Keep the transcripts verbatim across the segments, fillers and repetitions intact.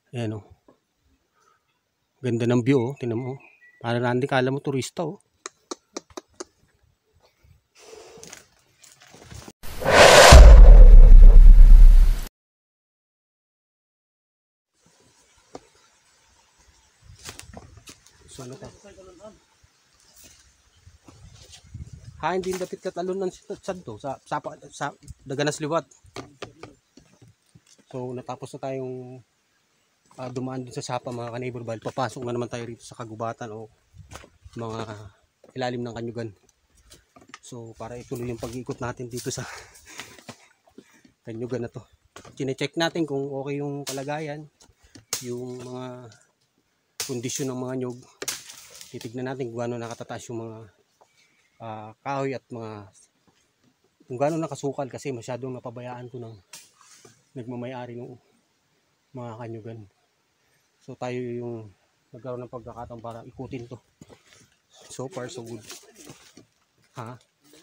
Ayan o. Ganda ng view o. Tingnan mo. Para Randy, kala mo turista o. So ano ta? Ha, hindi dapit katalon ng sad to sa sa, sa Daganas Liwat. So natapos na tayong uh, dumaan dun sa Sapa mga ka-neighbor, bahil papasok na naman tayo rito sa kagubatan o mga ilalim ng Kanyugan. So para ituloy yung pag-ikot natin dito sa Kanyugan na to. Chine-check natin kung okay yung kalagayan, yung mga kondisyon ng mga nyug. Titignan natin kung gaano nakatataas yung mga uh, kahoy at mga kung gaano nakasukal, kasi masyadong napabayaan ko ng nagmamayari ng mga Kanyugan. So tayo yung nagkaroon ng pagkakataon para ikutin to. So far so good. Ha?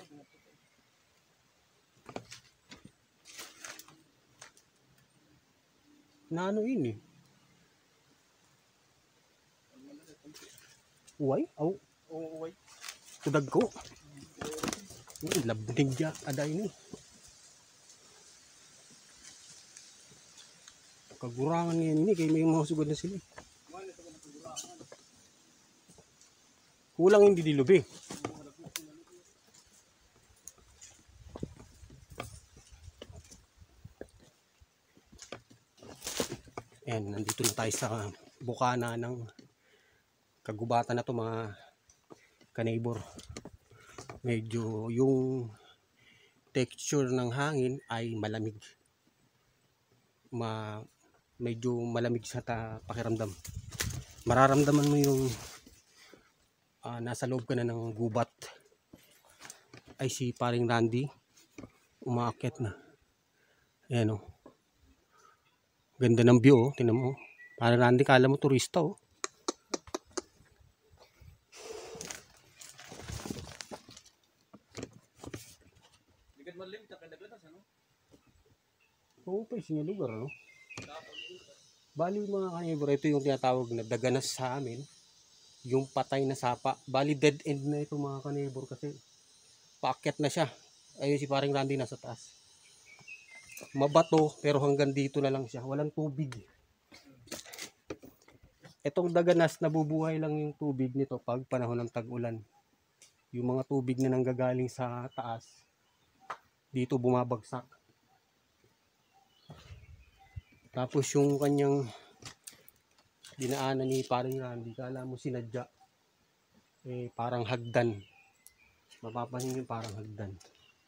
Na ano yun eh? Uway? Aw, oh, uway. Kudag ko. Uy, labnig ya. Aday ni. Kagurangan ngayon ini. Kaya may mga sugod na sila. Kulang hindi dilubi. Ayan, nandito na tayo sa bukana ng kagubatan na to mga ka-neighbor. Medyo yung texture ng hangin ay malamig. Ma, medyo malamig sa ta, pakiramdam. Mararamdaman mo yung uh, nasa loob ka na ng gubat. Ay si paring Randy umaakyat na. Ayan o. Ganda ng view o. Tingnan mo. Paring Randy, kala mo turista o. Oo pa yung lugar, no? Bali mga ka-neighbor, ito yung tinatawag na Daganas sa amin. Yung patay na sapa. Bali dead end na ito mga ka-neighbor, kasi paakyat na siya. Ayun si paring Randy nasa taas. Mabato pero hanggang dito na lang siya. Walang tubig. Itong Daganas, nabubuhay lang yung tubig nito pag panahon ng tag-ulan. Yung mga tubig na nanggagaling sa taas, dito bumabagsak. Tapos yung kanyang dinaanan ni paring Randy, kala mo sinadya. Eh, parang hagdan. Mapapansin yung parang hagdan.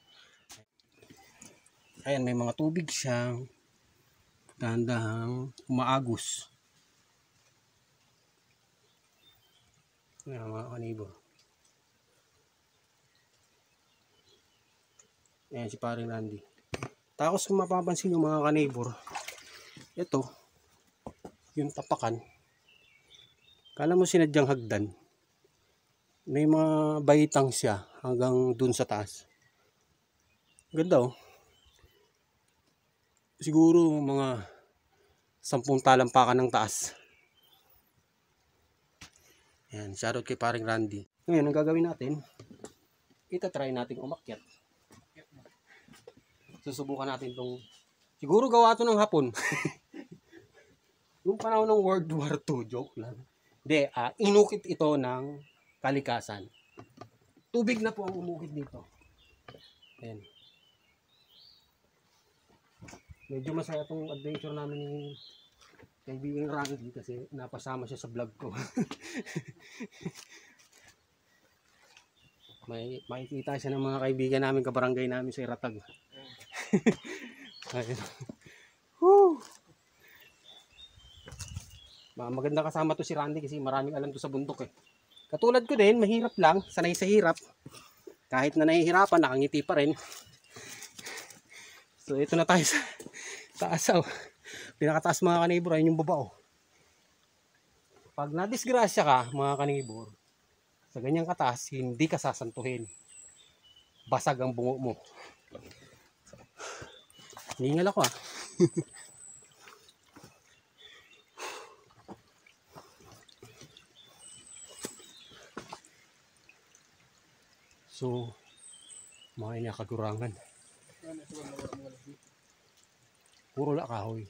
Ayan, may mga tubig siyang dahan-dahang umaagos. Ayan mga ka-neighbor. Ayan si paring Randy. Tapos kung mapapansin yung mga ka-neighbor, ito, yung tapakan, kala mo sinadyang hagdan. May mga baitang siya hanggang dun sa taas. Ganda oh. Siguro mga sampung talampakan ng taas. Ayan, shoutout kay paring Randy. Ngayon, ang gagawin natin, itatry natin umakyat. Susubukan natin itong, siguro gawa ito ng hapon. Yung panahon ng World War Two, joke lang. Hindi, uh, inukit ito ng kalikasan. Tubig na po ang umukit dito. Ayan. Medyo masaya itong adventure namin ni kaibigang Randy kasi napasama siya sa vlog ko. May makikita siya ng mga kaibigan namin, kabarangay namin sa Iratag. Ayun. Woo! Maganda kasama to si Randy kasi maraming alam to sa bundok eh. Katulad ko din, mahirap lang, sanay sa hirap. Kahit na nahihirapan, nakangiti pa rin. So ito na tayo sa taas. Oh. Pinakataas mga ka-neighbor, ayun yung baba oh. Pag nadisgrasya ka mga ka-neighbor, sa ganyang kataas, hindi ka sasantuhin. Basag ang bungo mo. Hingal ako ah. So, mga inakagurangan. Puro la kahoy.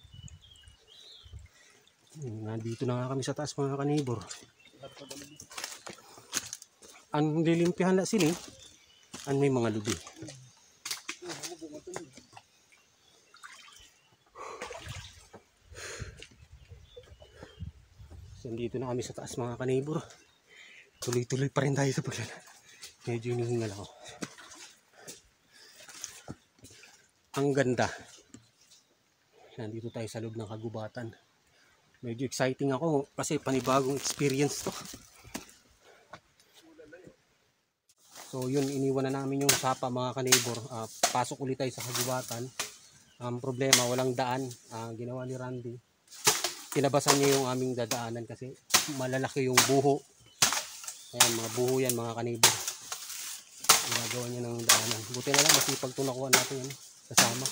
Nandito na nga kami sa taas mga kanibor. Ang lilimpihan na sini, ang may mga lubi. So, nandito na kami sa taas mga kanibor. Tuloy-tuloy pa rin tayo sa paglalakad. Medyo hinihingal ako. Ang ganda. Nandito tayo sa loob ng kagubatan. Medyo exciting ako kasi panibagong experience to. So yun, iniwan na namin yung sapa mga kanibor. Uh, pasok ulit tayo sa kagubatan. Ang um, problema, walang daan. Uh, ginawa ni Randy, tinabasan niya yung aming dadaanan kasi malalaki yung buho. Ayan, mga buho yan mga kanibor. Ginagawa niya ng daanan. Buti na lang, masipag ito nakuha natin yan, kasama.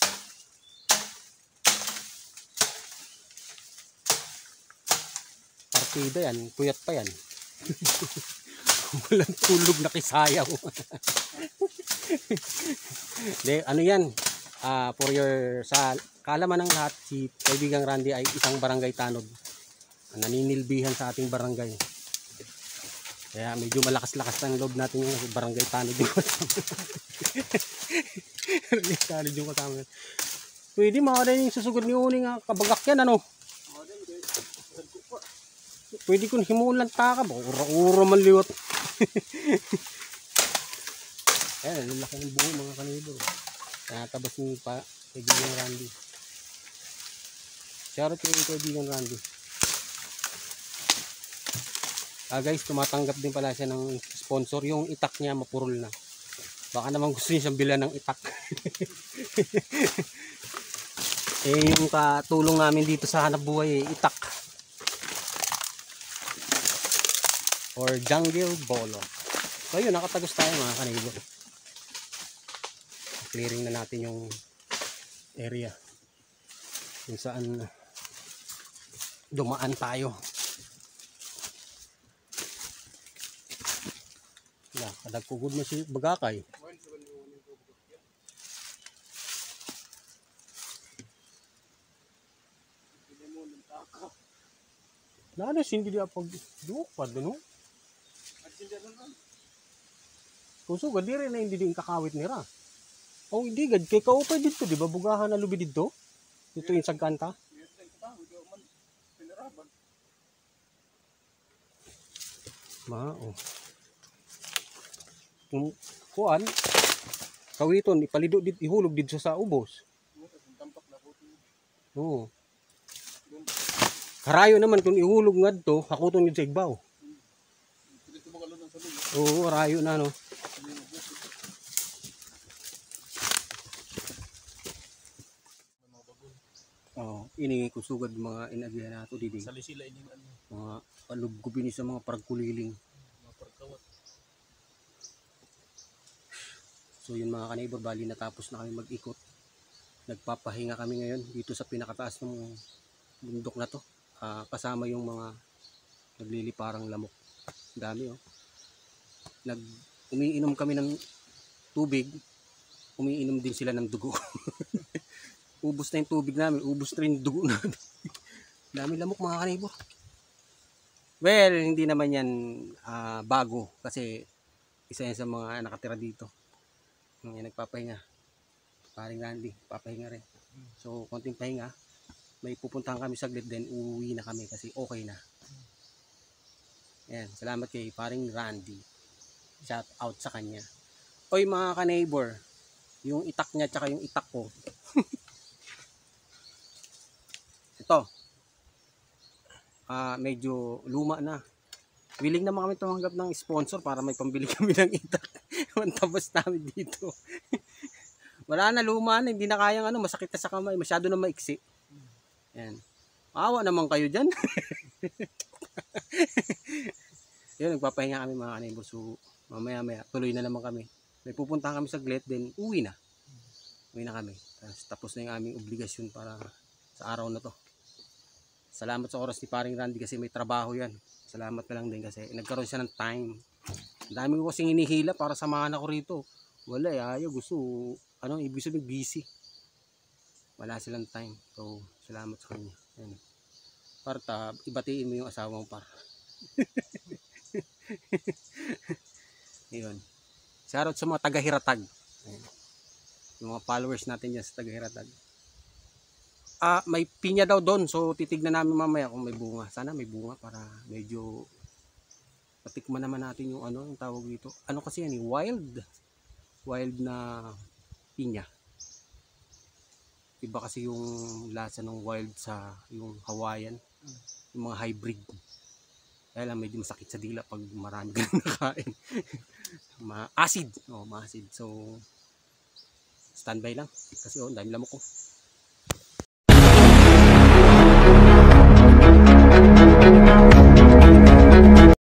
Partida yan, puyat pa yan. Walang tulog na kisayaw. De, ano yan? Uh, for your, sa kaalaman ng lahat, si kaibigang Randy ay isang barangay tanod. Naninilbihan sa ating barangay. Kaya medyo malakas-lakas ang loob natin yung barangay tanod yung kasama. Barangay tanod yung kasama. Pwede makada yung susugod ni Uning nga. Kabagak yan ano? Pwede kong himulan taka. Ura-ura man liwat. Ayan, lalaki ng buo mga kanibor. Natabas ni pa kaibigang Randy. Shoutout kay kaibigang Randy. Ah guys, tumatanggap din pala siya ng sponsor. Yung itak niya mapurol na. Baka naman gusto niya siyang bilan ng itak. Eh yung katulong namin dito sa hanap buhay, eh, itak. Or jungle bolo. So yun, nakatagos tayo mga kanibor. Clearing na natin yung area kung saan dumaan tayo. Wala, kadagkugod na si Bagakay. Lalo hindi dia pag dupad no? Kuso gad dire na hindi din kakawit nira. Oh, hindi gad kay kaupay dito, di ba? Bugahan na lubi dito. Dito yung sagkanta. Ma, oh. Kung kuan, kawiton ipalido dit ihulog dito sa ubos. Oo. Karayo naman kung ihulog ngadto, hakuton gid sa igbaw. Oo, rayo na no. Oh, ini kusugad mga inagihan nato didi. Sali-sila ini ano. Mga paluggob ini sa mga paragkuliling. Mga paragkawat. So yun mga kanibor, bali natapos na kami mag-ikot. Nagpapahinga kami ngayon dito sa pinakataas ng bundok na to. Uh, kasama yung mga nagliliparang lamok. Dami oh. Nag umiinom kami ng tubig, umiinom din sila ng dugo. Ubos na yung tubig namin, ubos na yung dugo namin. Dami lamok mga kanibor. Well, hindi naman yan uh, bago kasi isa yan sa mga nakatira dito. Yung nagpapahinga. Paring Randy, papahinga rin. So, konting pahinga. May pupuntahan kami saglit, then uuwi na kami kasi okay na. Yan, salamat kay paring Randy. Shout out sa kanya. Oy mga ka-neighbor, yung itak niya tsaka yung itak ko. Ito. Ah, medyo luma na. Willing naman kami tumanggap ng sponsor para may pambili kami ng itak. Tapos namin dito. Wala na, luma na, hindi na kayang ano, masakit na sa kamay, masyado na maiksi. Yan. Maawa naman kayo dyan. Yun, nagpapahinga kami mga ka-neighbor. So, mamaya maya, tuloy na naman kami. May pupuntahan kami saglit, then uwi na. Uwi na kami. Tapos, tapos na yung aming obligasyon para sa araw na to. Salamat sa oras ni paring Randy kasi may trabaho yan. Salamat na lang din kasi nagkaroon siya ng time. Ang dami ko kasing hinihila para samahan ako rito. Wala eh, ayaw, gusto, ano, ibig sabihin busy. Wala silang time. So, salamat sa kanya. Ayan. Parta, ibatiin mo yung asawa mo par. Ayun. Shoutout sa mga taga-Hiratag. Ayan. Yung mga followers natin dyan sa taga-Hiratag. Ah, may pinya daw doon. So, titignan namin mamaya kung may bunga. Sana may bunga para medyo patikman naman natin yung ano, yung tawag dito. Ano kasi yan, wild. Wild na pinya. Iba kasi yung lasa ng wild sa yung Hawaiian. Yung mga hybrid. Kaya lang medyo masakit sa dila pag marami ka nakain. Ma-acid. Oh, ma-acid. So, standby lang. Kasi oh, dami lamok ko.